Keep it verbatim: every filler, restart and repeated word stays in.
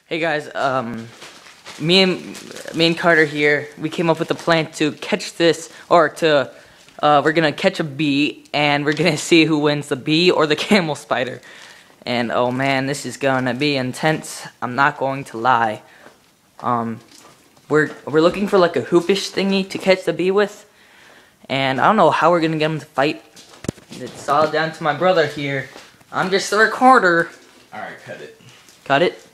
Hey guys, um, me and me and Carter here, we came up with a plan to catch this, or to, uh, we're gonna catch a bee, and we're gonna see who wins, the bee or the camel spider. And oh man, this is gonna be intense. I'm not going to lie. Um, we're we're looking for like a hoopish thingy to catch the bee with, and I don't know how we're gonna get them to fight. It's all down to my brother here. I'm just the recorder. All right, cut it. Cut it.